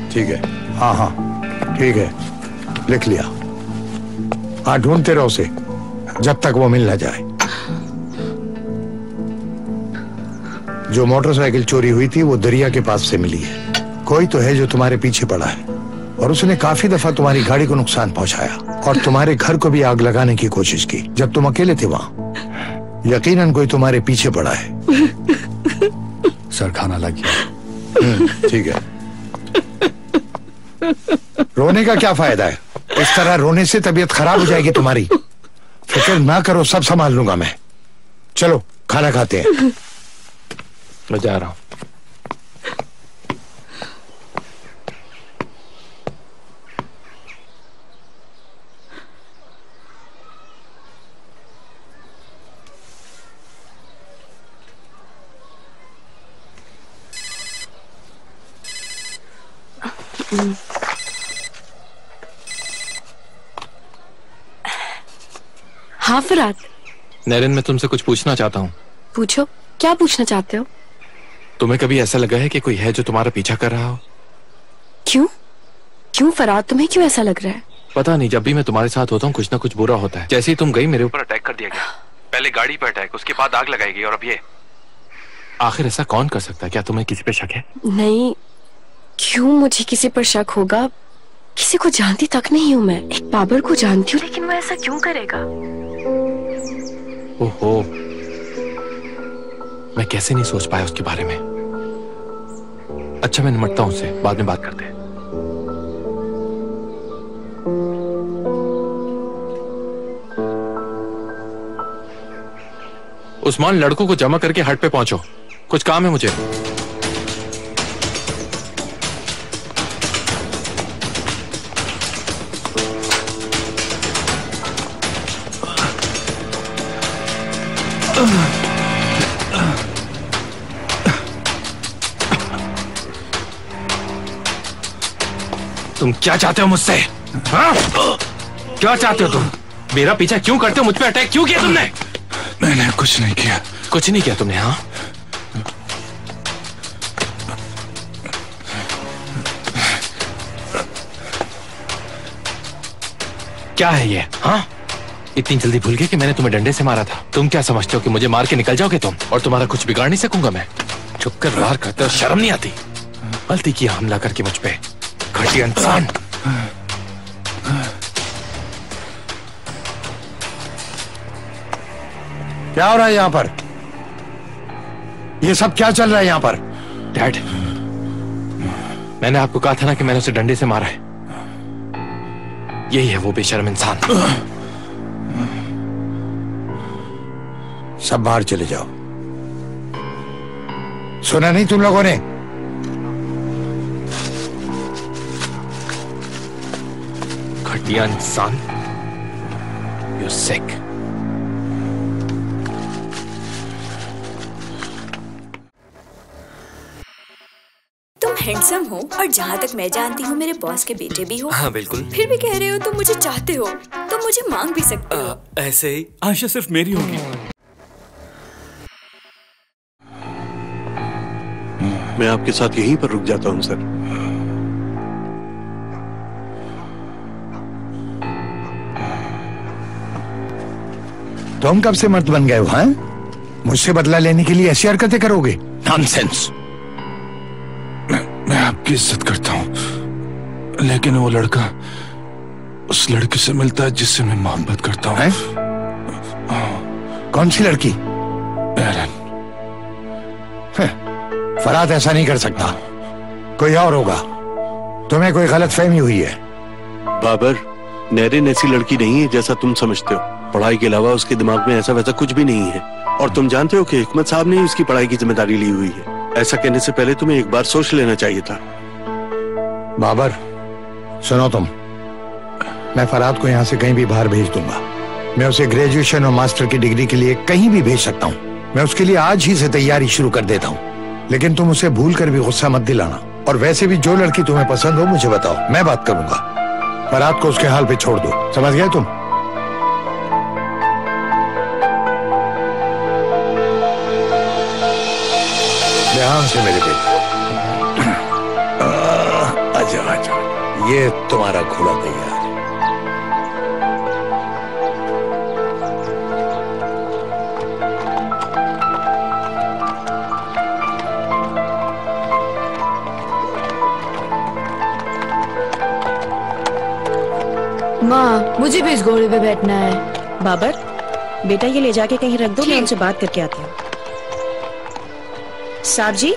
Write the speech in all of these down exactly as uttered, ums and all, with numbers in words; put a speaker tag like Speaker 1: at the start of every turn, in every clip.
Speaker 1: ठीक है। हाँ हाँ ठीक है, लिख लिया। हाँ ढूंढते रहो उसे जब तक वो मिल ना जाए। जो मोटरसाइकिल चोरी हुई थी वो दरिया के पास से मिली है। कोई तो है जो तुम्हारे पीछे पड़ा है और उसने काफी दफा तुम्हारी गाड़ी को नुकसान पहुंचाया और तुम्हारे घर को भी आग लगाने की कोशिश की जब तुम अकेले थे वहां। यकीनन कोई तुम्हारे पीछे पड़ा है।
Speaker 2: सर खाना लग गया।
Speaker 1: ठीक है। रोने का क्या फायदा है? इस तरह रोने से तबीयत खराब हो जाएगी तुम्हारी। फिक्र ना करो, सब संभाल लूंगा मैं। चलो खाना खाते हैं।
Speaker 3: मैं जा रहा हूं।
Speaker 4: हाँ फराद।
Speaker 3: नैरिन, मैं तुमसे कुछ पूछना चाहता हूँ।
Speaker 4: पूछो, क्या पूछना चाहते हो?
Speaker 3: तुम्हें कभी ऐसा लगा है कि कोई है जो तुम्हारा पीछा कर रहा हो?
Speaker 4: क्यों क्यों फराद, तुम्हें क्यों ऐसा लग रहा है?
Speaker 3: पता नहीं, जब भी मैं तुम्हारे साथ होता हूँ कुछ ना कुछ बुरा होता है। जैसे ही तुम गई मेरे ऊपर अटैक कर दिया गया। पहले गाड़ी पर अटैक, उसके बाद आग लगाई गई और अब ये। आखिर ऐसा कौन कर सकता है? क्या तुम्हें किसी पे शक है?
Speaker 4: नहीं, क्यों मुझे किसी पर शक होगा? किसी को जानती तक नहीं हूँ मैं। एक बाबर को जानती हूँ, लेकिन वो ऐसा क्यों करेगा?
Speaker 3: ओहो, मैं कैसे नहीं सोच पाया उसके बारे में। अच्छा मैं निपटता हूं उससे, बाद में बात करते हैं। उस्मान, लड़कों को जमा करके हट पे पहुंचो, कुछ काम है मुझे। तुम क्या चाहते हो मुझसे? हाँ? क्या चाहते हो तुम? मेरा पीछा क्यों करते हो? मुझ पे अटैक क्यों किया तुमने?
Speaker 2: मैंने कुछ नहीं किया।
Speaker 3: कुछ नहीं किया तुमने? हाँ, क्या है ये? हाँ, इतनी जल्दी भूल गए कि मैंने तुम्हें डंडे से मारा था। तुम क्या समझते हो कि मुझे मार के निकल जाओगे तुम और तुम्हारा कुछ बिगाड़ नहीं सकूंगा मैं? छुपकर वार करते हो, शर्म नहीं आती? गलती किया हमला करके मुझ पे, घटिया इंसान।
Speaker 1: क्या हो रहा है यहाँ पर? ये सब क्या चल रहा है यहाँ पर?
Speaker 3: डैड, मैंने आपको कहा था ना कि मैंने उसे डंडे से मारा है। यही है वो बेशर्म इंसान।
Speaker 1: सब बाहर चले जाओ। सुना नहीं तुम लोगों ने?
Speaker 3: घटिया इंसान, यू सिक।
Speaker 5: तुम हैंडसम हो और जहाँ तक मैं जानती हूँ मेरे बॉस के बेटे भी हो।
Speaker 6: हाँ बिल्कुल।
Speaker 5: फिर भी कह रहे हो तुम मुझे चाहते हो, तुम मुझे मांग भी सकते हो।
Speaker 6: आ, ऐसे ही आशा सिर्फ मेरी होगी।
Speaker 7: मैं आपके साथ यहीं पर रुक जाता हूँ सर।
Speaker 1: तुम कब से मर्द बन गए हो? हाँ, मुझसे बदला लेने के लिए ऐसी हरकतें करोगे? नॉनसेंस।
Speaker 2: मैं, मैं आपकी इज्जत करता हूँ, लेकिन वो लड़का उस लड़की से मिलता है जिससे मैं मोहब्बत करता हूँ।
Speaker 1: कौन सी लड़की?
Speaker 2: एरन।
Speaker 1: फराद ऐसा नहीं कर सकता, कोई और होगा। तुम्हें कोई गलत फहमी हुई है।
Speaker 7: बाबर, नैरिन ऐसी लड़की नहीं है जैसा तुम समझते हो। पढ़ाई के अलावा उसके दिमाग में ऐसा वैसा कुछ भी नहीं है। और तुम जानते हो कि हिकमत साहब ने उसकी पढ़ाई की जिम्मेदारी ली हुई है। ऐसा कहने से पहले तुम्हें एक बार सोच लेना चाहिए था।
Speaker 1: बाबर सुनो, तुम, मैं फराद को यहाँ से कहीं भी बाहर भेज दूंगा। मैं उसे ग्रेजुएशन और मास्टर की डिग्री के लिए कहीं भी भेज सकता हूँ। मैं उसके लिए आज ही से तैयारी शुरू कर देता हूँ। लेकिन तुम उसे भूल कर भी गुस्सा मत दिलाना। और वैसे भी जो लड़की तुम्हें पसंद हो मुझे बताओ, मैं बात करूंगा। फराद को उसके हाल पे छोड़ दो, समझ गए तुम? ध्यान से मेरे बेटे। आजा। ये तुम्हारा घोड़ा तैयार है।
Speaker 8: माँ, मुझे भी इस घोड़े पे बैठना है।
Speaker 9: बाबर, बेटा ये ले जाके कहीं रख दो, मैं उनसे बात करके आती हूँ। साहब जी।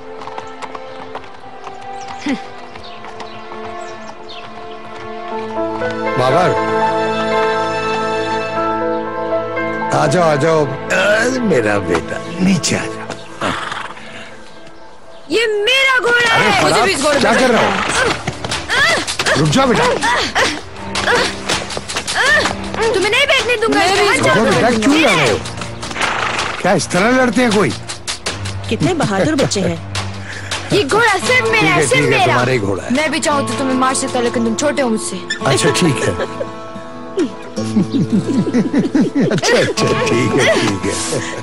Speaker 1: बाबर, आ जाओ आ जाओ मेरा बेटा, नीचे आ जाओ।
Speaker 8: ये मेरा घोड़ा
Speaker 1: अरे
Speaker 8: है। मुझे भी इस घोड़े पे
Speaker 1: क्या कर रहे हो? रुक जाओ बेटा।
Speaker 8: तुम्हें नहीं बैठने दूंगा।
Speaker 1: रुको बेटा, क्यों लड़ रहे हो? क्या इस तरह लड़ते हैं कोई?
Speaker 9: कितने बहादुर बच्चे हैं।
Speaker 8: ये घोड़ा सिर्फ मेरा है, सिर्फ मेरा।
Speaker 1: तुम्हारा ही घोड़ा है।
Speaker 8: मैं भी चाहूँ तो तुम्हें मार सकता, लेकिन तुम छोटे हो मुझसे।
Speaker 1: अच्छा ठीक है। अच्छा अच्छा ठीक है ठीक है।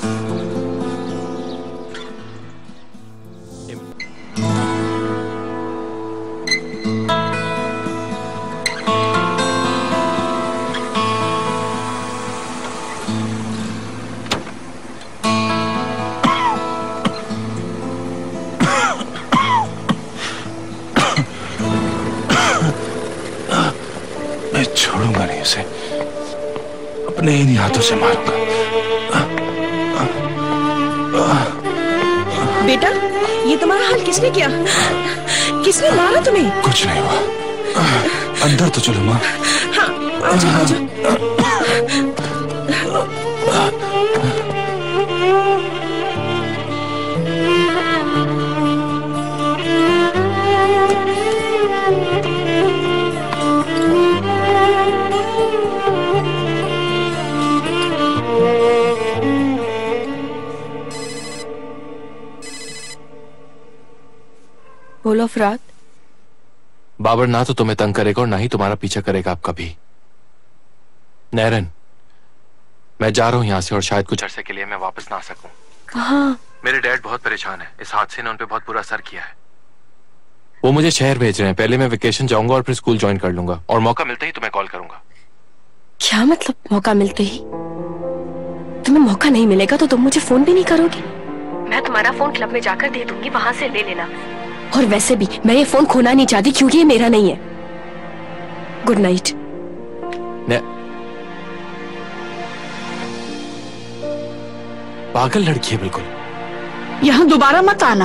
Speaker 2: छोड़ूंगा नहीं उसे, अपने इन हाथों से मारूंगा।
Speaker 9: बेटा, ये तुम्हारा हाल किसने किया? किसने मारा तुम्हें?
Speaker 2: कुछ नहीं हुआ। अंदर तो चलो माँ।
Speaker 9: हाँ, आजा, आजा।
Speaker 4: बोलो फराद।
Speaker 3: बाबर ना तो तुम्हें तंग करेगा और ना ही तुम्हारा पीछा करेगा आप कभी। नैरन, मैं जा रहा हूं यहां से और शायद कुछ अरसे के लिए मैं वापस ना आ सकूं।
Speaker 4: कहाँ?
Speaker 3: मेरे डैड बहुत परेशान है। इस हादसे ने उन पे बहुत बुरा असर किया है। वो मुझे शहर भेज रहे हैं। पहले मैं वेकेशन जाऊंगा और फिर स्कूल ज्वाइन कर लूंगा, और मौका मिलते ही तुम्हें कॉल करूंगा।
Speaker 4: क्या मतलब मौका मिलते ही? तुम्हें मौका नहीं मिलेगा तो तुम मुझे फोन भी नहीं करोगे? मैं तुम्हारा फोन क्लब में जाकर दे दूंगी, वहां से ले लेना। और वैसे भी मैं ये फोन खोना नहीं चाहती क्योंकि ये मेरा नहीं है। Good night.
Speaker 3: पागल लड़की है बिल्कुल।
Speaker 10: यहाँ दोबारा मत आना।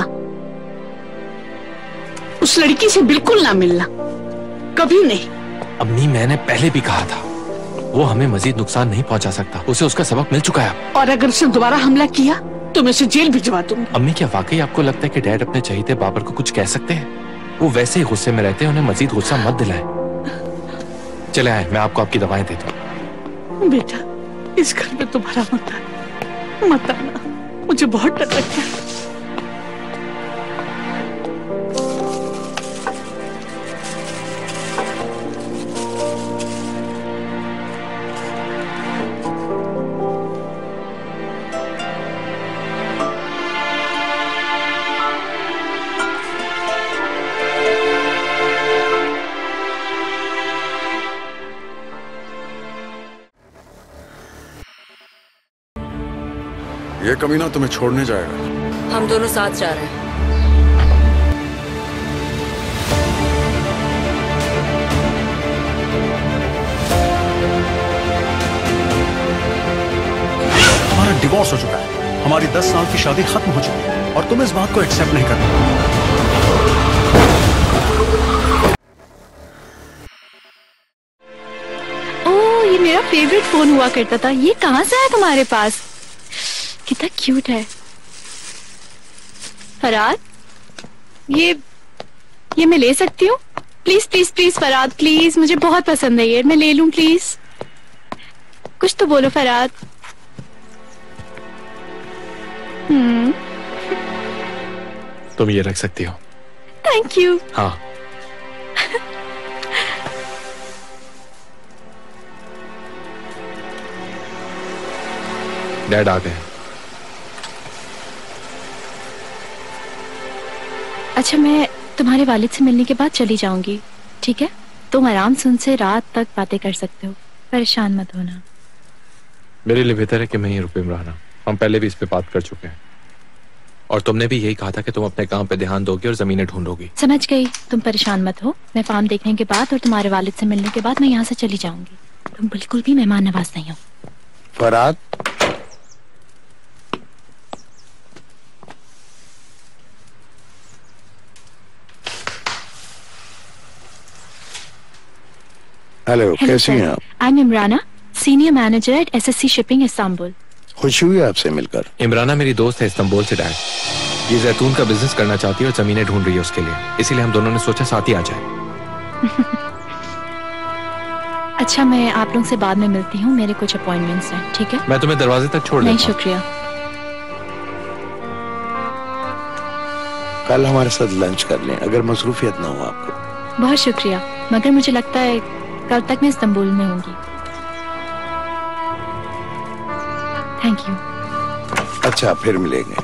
Speaker 10: उस लड़की से बिल्कुल ना मिलना, कभी नहीं।
Speaker 3: अम्मी, मैंने पहले भी कहा था, वो हमें मजीद नुकसान नहीं पहुंचा सकता। उसे उसका सबक मिल चुका है।
Speaker 10: और अगर उसने दोबारा हमला किया तो मैं उसे जेल भिजवा दूंगी।
Speaker 3: अम्मी, क्या वाकई आपको लगता है कि डैड अपने चहीते बाबर को कुछ कह सकते हैं? वो वैसे ही गुस्से में रहते हैं, उन्हें मजीद गुस्सा मत दिलाएं। चले आए, मैं आपको आपकी दवाएं देता हूँ।
Speaker 10: बेटा, इस घर में तुम्हारा मत आना, मत आना। मुझे बहुत डर लगता है।
Speaker 11: ये कमीना तुम्हें छोड़ने जाएगा।
Speaker 5: हम दोनों साथ जा रहे हैं।
Speaker 11: हमारा डिवोर्स हो चुका है, हमारी दस साल की शादी खत्म हो चुकी है और तुम इस बात को एक्सेप्ट नहीं करते।
Speaker 12: ओह, ये मेरा फेवरेट फोन हुआ करता था। ये कहाँ से आया तुम्हारे पास? कितना क्यूट है। फराद, ये ये मैं ले सकती हूँ? Please please please Farad, please, मुझे बहुत पसंद है ये, मैं ले लूं प्लीज? कुछ तो बोलो फराद। हम्म,
Speaker 3: तुम ये रख सकती हो।
Speaker 12: Thank you.
Speaker 3: हाँ। डैड आ गए।
Speaker 12: अच्छा, मैं तुम्हारे वालिद से मिलने के बाद चली जाऊंगी, ठीक है? तुम आराम से उनसे रात तक बातें कर सकते हो, परेशान मत होना।
Speaker 3: मेरे लिए बेहतर है कि मैं ही रुकूं इमराना। हम पहले भी इस पे बात कर चुके हैं और तुमने भी यही कहा था कि तुम अपने काम पे ध्यान दोगे और जमीनें ढूंढोगी।
Speaker 12: समझ गई, तुम परेशान मत हो। मैं फार्म देखने के बाद और तुम्हारे वालिद से मिलने के बाद मैं यहाँ से चली जाऊंगी। तुम बिल्कुल भी मेहमान नवाज नहीं हो।
Speaker 1: फराद, हेलो, कैसी हैं आप?
Speaker 12: I am Imrana, senior manager at SSC shipping Istanbul.
Speaker 1: खुशी हुई आपसे मिलकर।
Speaker 3: इमराना मेरी दोस्त है इस्तांबुल से डैड। ये जैतून का बिजनेस करना चाहती है और जमीनें ढूंढ रही है उसके लिए, इसीलिए हम दोनों ने सोचा साथ ही आ जाए।
Speaker 12: अच्छा, मैं आप लोगों से बाद में मिलती हूँ, मेरे कुछ अपॉइंटमेंट्स हैं। ठीक है?
Speaker 3: मैं तुम्हें दरवाजे तक छोड़
Speaker 12: नहीं,
Speaker 3: देता हूं।
Speaker 12: शुक्रिया।
Speaker 1: कल हमारे साथ लंच कर लें अगर मसरूफियत ना हो आपको।
Speaker 12: बहुत शुक्रिया, मगर मुझे लगता है कल तक मैं इस्तांबुल में होंगी। Thank you.
Speaker 1: अच्छा, फिर मिलेंगे।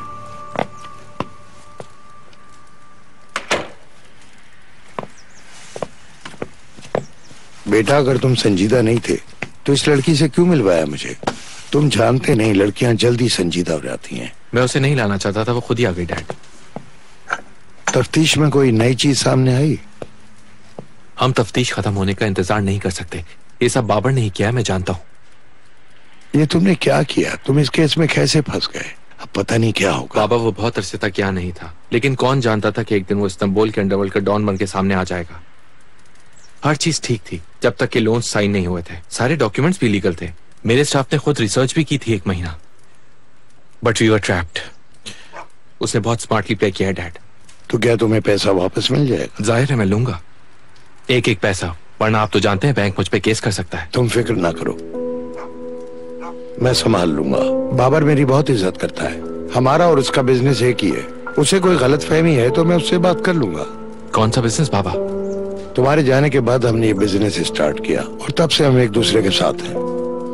Speaker 1: बेटा, अगर तुम संजीदा नहीं थे तो इस लड़की से क्यों मिलवाया मुझे? तुम जानते नहीं, लड़कियां जल्दी संजीदा हो जाती हैं।
Speaker 3: मैं उसे नहीं लाना चाहता था, वो खुद ही आ गई डैड।
Speaker 1: तफ्तीश में कोई नई चीज सामने आई?
Speaker 3: हम तफ्तीश खत्म होने का इंतजार नहीं कर सकते। ये सब बाबर ने ही किया, मैं जानता हूँ।
Speaker 1: ये तुमने क्या किया? तुम इस केस में कैसे फंस गए? अब पता नहीं क्या होगा।
Speaker 3: बाबा, वो बहुत अरसे तक यहाँ नहीं था, लेकिन कौन जानता था कि एक दिन वो इस्तांबुल के अंडरवर्ल्ड का डॉन बन के सामने आ जाएगा। हर चीज ठीक थी जब तक कि लोन साइन नहीं हुए थे। सारे डॉक्यूमेंट्स भी लीगल थे। मेरे स्टाफ ने खुद रिसर्च भी की थी एक महीना, बट वी वर ट्रैप्ड। उसने बहुत स्मार्टली प्ले किया है डैड।
Speaker 1: तो क्या तुम्हें पैसा वापस मिल जाएगा?
Speaker 3: जाहिर है मैं लूंगा, एक एक पैसा, वरना आप तो जानते हैं बैंक मुझ पे केस कर सकता है।
Speaker 1: तुम फिक्र ना करो, मैं संभाल लूंगा। बाबर मेरी बहुत इज्जत करता है। हमारा और उसका बिजनेस एक ही है। उसे कोई गलत फहमी है तो मैं उससे बात कर लूंगा।
Speaker 3: कौन सा बिजनेस बाबा?
Speaker 1: तुम्हारे जाने के बाद हमने ये बिजनेस स्टार्ट किया और तब से हम एक दूसरे के साथ हैं।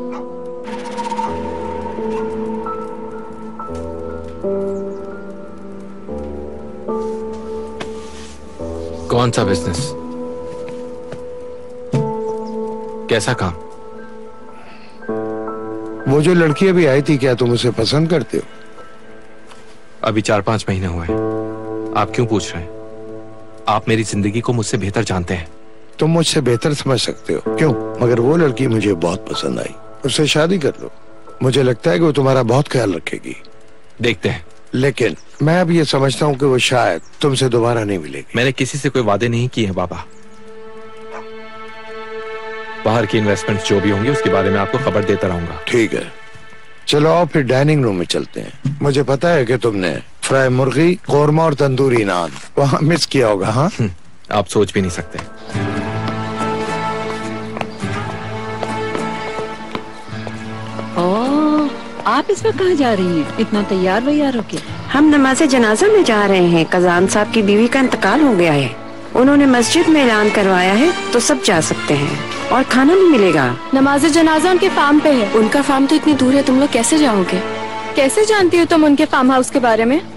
Speaker 3: कौन सा बिजनेस? कैसा काम?
Speaker 1: वो जो लड़की अभी आई थी, क्या तुम उसे पसंद करते हो?
Speaker 3: अभी चार पांच महीने हुए हैं। आप क्यों पूछ रहे हैं? आप मेरी जिंदगी को मुझसे बेहतर जानते हैं।
Speaker 1: तुम मुझसे बेहतर समझ सकते हो। क्यों? मगर वो लड़की मुझे बहुत पसंद आई। उससे शादी कर लो। मुझे लगता है कि वो तुम्हारा बहुत ख्याल रखेगी।
Speaker 3: देखते हैं।
Speaker 1: लेकिन मैं अब ये समझता हूँ कि वो शायद तुमसे दोबारा नहीं मिलेगी।
Speaker 3: मैंने किसी से कोई वादे नहीं किए हैं बाबा। बाहर की इन्वेस्टमेंट्स जो भी होंगी उसके बारे में आपको खबर देता रहूंगा।
Speaker 1: ठीक है, चलो आओ फिर डाइनिंग रूम में चलते हैं। मुझे पता है कि तुमने फ्राई मुर्गी, कौरमा और तंदूरी नान वहाँ मिस किया होगा। हाँ,
Speaker 3: आप सोच भी नहीं सकते।
Speaker 10: ओ, आप इस वक्त कहाँ जा रही हैं? इतना तैयार वैयार होके?
Speaker 13: हम नमाज जनाजा में जा रहे हैं। कजान साहब की बीवी का इंतकाल हो गया है। उन्होंने मस्जिद में ऐलान करवाया है तो सब जा सकते हैं और खाना भी मिलेगा।
Speaker 4: नमाज जनाजा उनके फार्म पे है। उनका फार्म तो इतनी दूर है, तुम लोग कैसे जाओगे? कैसे जानती हो तुम उनके फार्म हाउस के बारे में?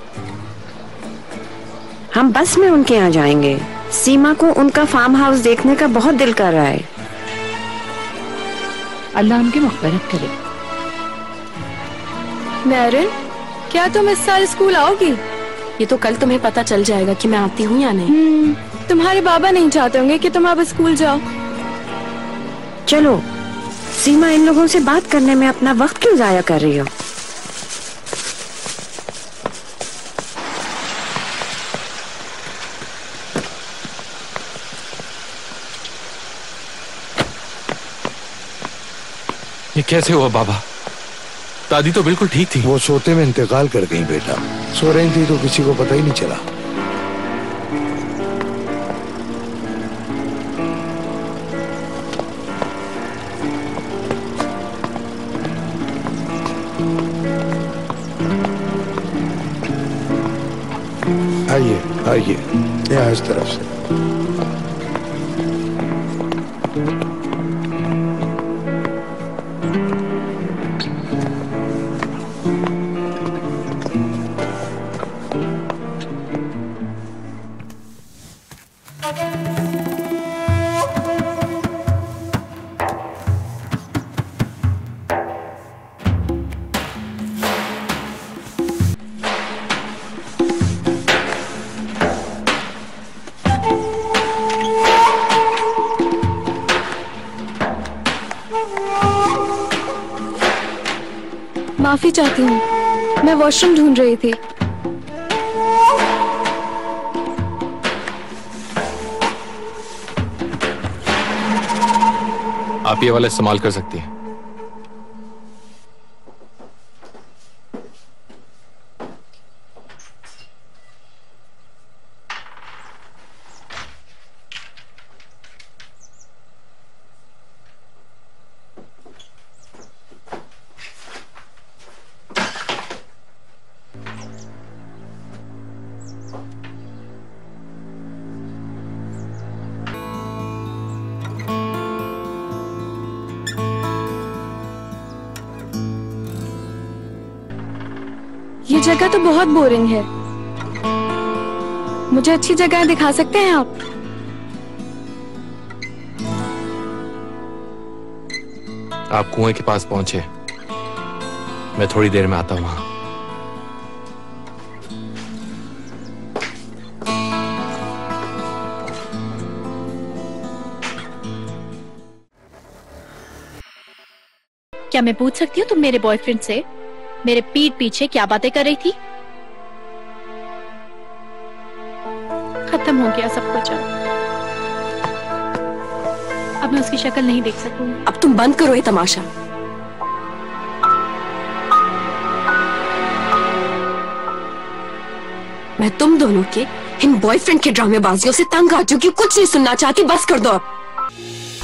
Speaker 13: हम बस में उनके यहाँ जाएंगे। सीमा को उनका फार्म हाउस देखने का बहुत दिल कर रहा है।
Speaker 10: अल्लाह उनकी मग़फ़िरत करे।
Speaker 4: मैरिन, क्या तुम इस साल स्कूल आओगी? ये तो कल तुम्हें पता चल जाएगा कि मैं आती हूँ या नहीं। तुम्हारे बाबा नहीं चाहते होंगे कि तुम अब स्कूल जाओ।
Speaker 13: चलो सीमा, इन लोगों से बात करने में अपना वक्त क्यों जाया कर रही हो?
Speaker 3: ये कैसे हुआ बाबा? दादी तो बिल्कुल ठीक थी।
Speaker 1: वो सोते में इंतकाल कर गई बेटा। सो रही थी तो किसी को पता ही नहीं चला। आइए आइए, यहाँ इस तरफ से।
Speaker 12: माफी चाहती हूँ, मैं वॉशरूम ढूंढ रही थी।
Speaker 3: आप ये वाला इस्तेमाल कर सकती हैं।
Speaker 12: ये जगह तो बहुत बोरिंग है, मुझे अच्छी जगह दिखा सकते हैं आप?
Speaker 3: आप कुएं के पास पहुंचे, मैं थोड़ी देर में आता हूं वहां।
Speaker 12: क्या मैं पूछ सकती हूँ तुम मेरे बॉयफ्रेंड से मेरे पीठ पीछे क्या बातें कर रही थी? खत्म हो गया सब कुछ। अब मैं उसकी शक्ल नहीं देख सकूंगी।
Speaker 4: अब तुम बंद करो ये तमाशा। मैं तुम दोनों के इन बॉयफ्रेंड के ड्रामेबाजियों से तंग आ चुकी हूँ, कुछ नहीं सुनना चाहती, बस कर दो अब।